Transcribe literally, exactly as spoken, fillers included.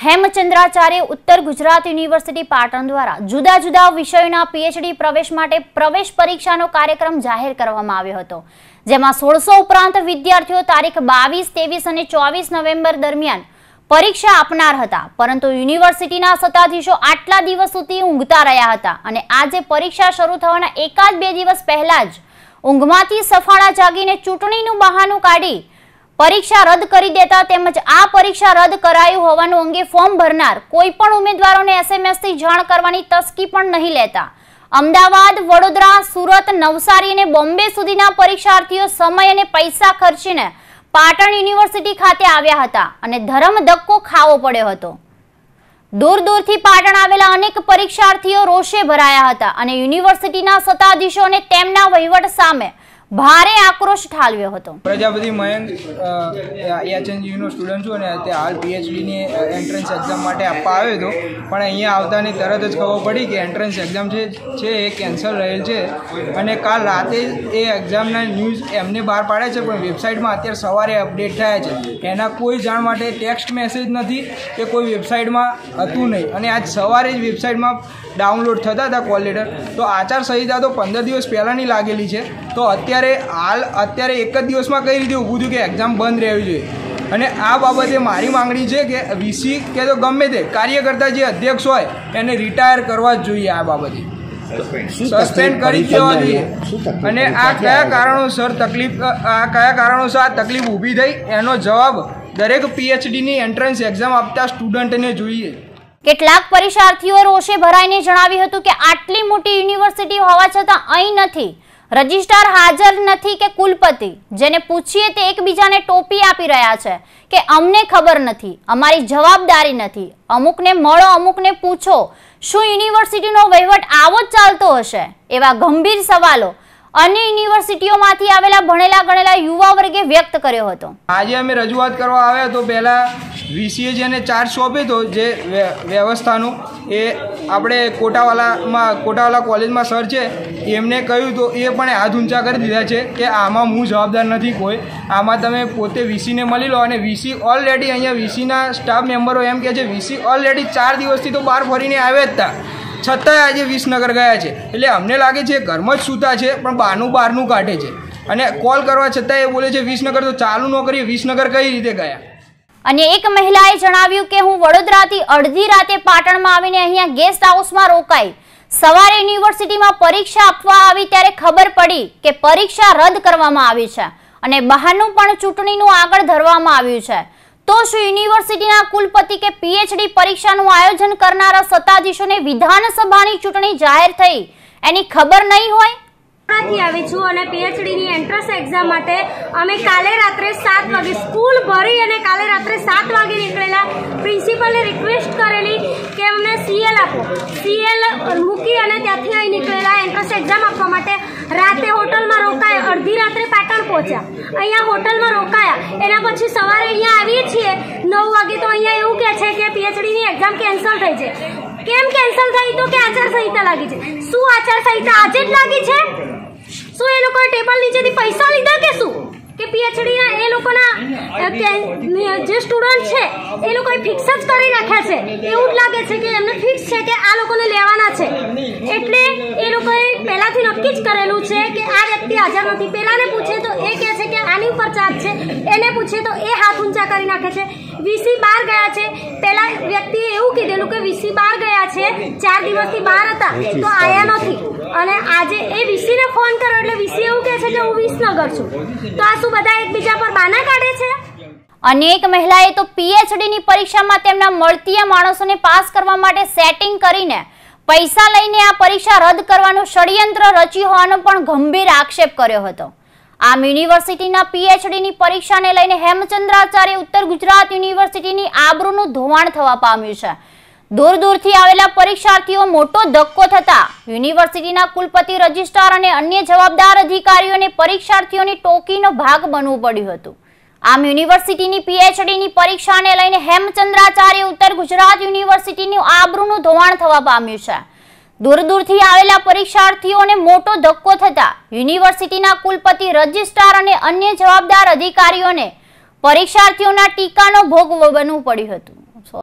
હેમચંદ્રાચાર્ય ઉત્તર ગુજરાત યુનિવર્સિટી પાટણ દ્વારા જુદા જુદા વિષયોના પીએચડી પ્રવેશ માટે પ્રવેશ પરીક્ષાનો કાર્યક્રમ જાહેર કરવામાં આવ્યો હતો, જેમાં સોળસો ઉપરાંત વિદ્યાર્થીઓ તારીખ બાવીસ, ત્રેવીસ અને ચોવીસ નવેમ્બર દરમિયાન પરીક્ષા આપનાર હતા, પરંતુ યુનિવર્સિટીના સત્તાધીશો આટલા દિવસ સુધી ઊંઘતા રહ્યા હતા અને આજે પરીક્ષા શરૂ થવાના એકાદ બે દિવસ પહેલા જ ઊંઘમાંથી સફાળા જાગીને ચૂંટણીનું બહાનું કાઢી પરીક્ષા રદ કરી દેતા તેમજ આ પરીક્ષા રદ કરાયું હોવાનું અંગે ફોર્મ ભરનાર કોઈ પણ ઉમેદવારોને એસએમએસ થી જાણ કરવાની તસ્કી પણ નહીં લેતા અમદાવાદ, વડોદરા, સુરત, નવસારી અને બોમ્બે સુધીના પરીક્ષાર્થીઓ સમય અને પૈસા ખર્ચીને પાટણ યુનિવર્સિટી ખાતે આવ્યા હતા અને ધર્મ ધક્કો ખાવો પડ્યો હતો। દૂર દૂરથી પાટણ આવેલા અનેક પરીક્ષાર્થીઓ રોષે ભરાયા હતા અને યુનિવર્સિટીના સત્તાધીશો અને તેમના વહીવટ સામે ભારે આક્રોશ ઠાલવ્યો હતો। પ્રજાપતિ મયંક એચએનજીયુનો સ્ટુડન્ટ છું અને તે હાલ પીએચડીની એન્ટ્રન્સ એક્ઝામ માટે આપવા આવ્યો હતો, પણ અહીંયા આવતાની તરત જ ખબર પડી કે એન્ટ્રન્સ એક્ઝામ છે છે એ કેન્સલ રહેલ છે અને કાલ રાતે એ એક્ઝામના ન્યૂઝ એમને બહાર પાડે છે, પણ વેબસાઇટમાં અત્યારે સવારે અપડેટ થયા છે। એના કોઈ જાણ માટે ટેક્સ્ટ મેસેજ નથી કે કોઈ વેબસાઇટમાં હતું નહીં અને આજ સવારે જ વેબસાઇટમાં ડાઉનલોડ થતા હતા કોલ લેટર, તો આચારસંહિતા તો પંદર દિવસ પહેલાંની લાગેલી છે, તો અત્યારે હાલ અત્યારે એક જ દિવસમાં કઈ રીતે ઊભું થયું કે એક્ઝામ બંધ રહેવી જોઈએ। અને આ બાબતે મારી માંગણી છે કે વીસી કે તો ગમે તે કાર્યકર્તા જે અધ્યક્ષ હોય એને રિટાયર કરવા જ જોઈએ, આ બાબતે સસ્પેન્ડ કરી દેવા જોઈએ અને આ કયા કારણોસર તકલીફ આ કયા કારણોસર આ તકલીફ ઊભી થઈ એનો જવાબ દરેક પીએચડીની એન્ટ્રન્સ એક્ઝામ આપતા સ્ટુડન્ટને જોઈએ। કેટલાક પરીક્ષાર્થીઓ રોષે ભરાઈને જણાવ્યું હતું કે આટલી મોટી યુનિવર્સિટી હોવા છતાં અહીં નથી, રજિસ્ટ્રાર હાજર નથી કે કુલપતિ, જેને પૂછીએ તે એકબીજાને ટોપી આપી રહ્યા છે કે અમને ખબર નથી, અમારી જવાબદારી નથી, અમુકને મળો અમુકને પૂછો। શું યુનિવર્સિટીનો વહીવટ આવો જ ચાલતો હશે? એવા ગંભીર સવાલો અન્ય યુનિવર્સિટીઓમાંથી આવેલા ભણેલા ગણેલા યુવા વર્ગે વ્યક્ત કર્યો હતો। આજે અમે રજૂઆત કરવા આવ્યા તો પહેલા વીસીએ જેને ચાર્જ સોંપ્યો હતો જે વ્યવસ્થાનું, એ આપણે કોટાવાલામાં કોટાવાલા કોલેજમાં સર છે એમને કહ્યું તો એ પણ હાથ ઊંચા કરી દીધા છે કે આમાં હું જવાબદાર નથી કોઈ, આમાં તમે પોતે વીસીને મળી લો। અને વીસી ઓલરેડી અહીંયા વીસીના સ્ટાફ મેમ્બરો એમ કહે છે વીસી ઓલરેડી ચાર દિવસથી તો બહાર ફરીને આવ્યા જ હતા, છતાંય આજે વિસનગર ગયા છે, એટલે અમને લાગે છે ઘરમાં જ સૂતા છે પણ બહારનું બહારનું કાઢે છે અને કોલ કરવા છતાં એ બોલે છે વિસનગર તો ચાલુ ન કરીએ, વિસનગર કઈ રીતે ગયા? અને એક મહિલાએ જણાવ્યું કે હું વડોદરાથી અડધી રાતે પાટણમાં આવીને અહીંયા ગેસ્ટ હાઉસમાં રોકાઈ, સવારે યુનિવર્સિટીમાં પરીક્ષા આપવા આવી ત્યારે ખબર પડી કે પરીક્ષા રદ કરવામાં આવી છે અને બહારનું પણ ચૂંટણીનું આગળ ધરવામાં આવ્યું છે, તો શું યુનિવર્સિટીના કુલપતિ કે પીએચડી પરીક્ષાનું આયોજન કરનારા સત્તાધીશોને વિધાનસભાની ચૂંટણી જાહેર થઈ એની ખબર નહીં હોય? થી આવી છું અને પીએચડી ની એન્ટ્રન્સ એક્ઝામ માટે અમે કાલે રાત્રે સાત વાગે સ્કૂલ ભરી અને કાલે રાત્રે સાત વાગે નીકળેલા, પ્રિન્સિપલને રિક્વેસ્ટ કરેલી કે અમને સીએલ આપો, સીએલ મૂકી અને ત્યાંથી અહીં નીકળેલા એન્ટ્રન્સ એક્ઝામ આપવા માટે। રાતે હોટલમાં રોકાયા, અડધી રાત્રે પાટણ પહોંચ્યા, અહીંયા હોટલમાં રોકાયા, એના પછી સવારે અહીંયા આવીએ છીએ નવ વાગે તો અહીંયા એવું કહે છે કે પીએચડી ની એક્ઝામ કેન્સલ થઈ છે। કેમ કેન્સલ થઈ? તો કે આચારસંહિતા લાગી છે। શું આચારસંહિતા આજે જ લાગી છે? શું એ લોકોએ ટેબલ નીચેથી પૈસા લીધા કે શું? કે પીએચડીના એ લોકોના જે સ્ટુડન્ટ છે એ લોકોએ ફિક્સ જ કરી રાખ્યા છે, એવું જ લાગે છે કે એમને ફિક્સ છે કે આ લોકોને લેવાના છે, એટલે એ લોકોએ પહેલાથી નક્કી જ કરેલું છે કે આ વ્યક્તિ હાજર નથી। પહેલાને પૂછે તો એ કહે છે કે આની ઉપર ચાર્જ છે, એને પૂછે તો એ હાથ ઊંચા કરી નાખે છે। વીસી બહાર ગયા છે, પહેલા વ્યક્તિએ એવું કીધેલું કે વીસી બહાર ગયા છે, ચાર દિવસથી બહાર હતા તો આયા નથી, અને આજે એ વીસીને ફોન કર્યો એટલે વીસી એવું કહે છે કે હું વિસનગર છું, તો આ શું બધા એકબીજા પર બાના કાઢે છે? અનેક મહિલાએ તો પીએચડીની પરીક્ષામાં તેમના મળતીયા માણસોને પાસ કરવા માટે સેટિંગ કરીને પૈસા લઈને આ પરીક્ષા રદ કરવાનું ષડયંત્ર રચ્યું હોવાનો પણ ગંભીર આક્ષેપ કર્યો હતો। આમ યુનિવર્સિટીના પીએચડીની પરીક્ષાને લઈને હેમચંદ્રાચાર્ય ઉત્તર ગુજરાત યુનિવર્સિટીની આબરૂનું ધોવાણ થવા પામ્યું છે। દૂર દૂરથી આવેલા પરીક્ષાર્થીઓ મોટો ધક્કો થતા યુનિવર્સિટીના કુલપતિ, રજિસ્ટ્રાર અને અન્ય જવાબદાર અધિકારીઓને પરીક્ષાર્થીઓની ટોકીનો ભાગ બનવું પડ્યું હતું। આમ યુનિવર્સિટીની પીએચડીની પરીક્ષાને લઈને હેમચંદ્રાચાર્ય ઉત્તર ગુજરાત યુનિવર્સિટીનું આબરૂનું ધોવાણ થવા પામ્યું છે। દૂર દૂરથી આવેલા પરીક્ષાર્થીઓને મોટો ધક્કો થતા યુનિવર્સિટીના કુલપતિ, રજિસ્ટ્રાર અને અન્ય જવાબદાર અધિકારીઓને પરીક્ષાર્થીઓના ટીકાનો ભોગ બનવું પડ્યું હતું।